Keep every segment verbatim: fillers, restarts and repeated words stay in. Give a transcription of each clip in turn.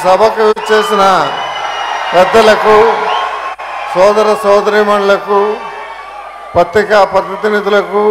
సభకు చేసిన పెద్దలకు, సోదర సోదరీమణులకు, పత్రికా ప్రతినిధులకు,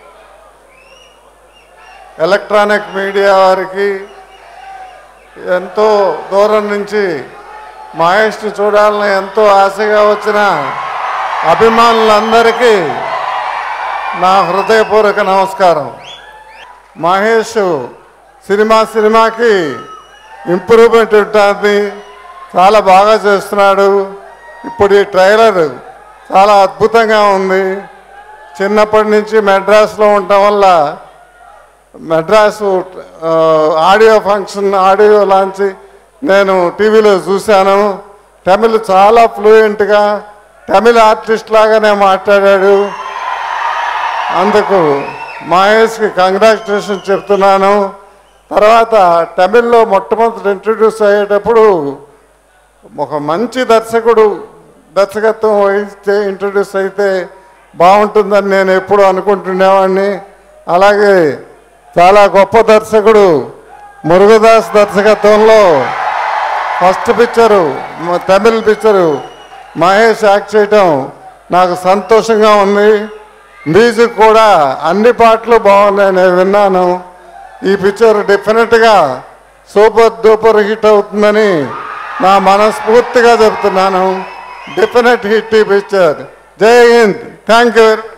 ఎలక్ట్రానిక్ మీడియా వారికి, ఎంతో దూరం నుంచి మహేష్ని చూడాలని ఎంతో ఆశగా వచ్చిన అభిమానులందరికీ నా హృదయపూర్వక నమస్కారం. మహేష్ సినిమా సినిమాకి ఇంప్రూవ్మెంట్ ఉంటుంది, చాలా బాగా చేస్తున్నాడు. ఇప్పుడు ఈ ట్రైలర్ చాలా అద్భుతంగా ఉంది. చిన్నప్పటి నుంచి మెడ్రాస్లో ఉండటం వల్ల Madras audio function, audio launch నేను టీవీలో చూశాను. తమిళ్ చాలా ఫ్లూయెంట్గా తమిళ ఆర్టిస్ట్ లాగానే మాట్లాడాడు. అందుకు మహేష్కి కంగ్రాచులేషన్ చెప్తున్నాను. తర్వాత తమిళ్లో మొట్టమొదటి ఇంట్రడ్యూస్ అయ్యేటప్పుడు ఒక మంచి దర్శకుడు దర్శకత్వం వహిస్తే ఇంట్రడ్యూస్ అయితే బాగుంటుందని నేను ఎప్పుడూ అనుకుంటుండేవాడిని. అలాగే చాలా గొప్ప దర్శకుడు మురుగదాస్ దర్శకత్వంలో ఫస్ట్ పిక్చరు, తమిళ పిక్చరు మహేష్ యాక్ట్ చేయటం నాకు సంతోషంగా ఉంది. మ్యూజిక్ కూడా అన్ని పాటలు బాగున్నాయి, నేను విన్నాను. ఈ పిక్చర్ డెఫినెట్గా సూపర్ డూపర్ హిట్ అవుతుందని నా మనస్ఫూర్తిగా చెప్తున్నాను. డెఫినెట్ హిట్ ఈ పిక్చర్. జై హింద్. Thank you.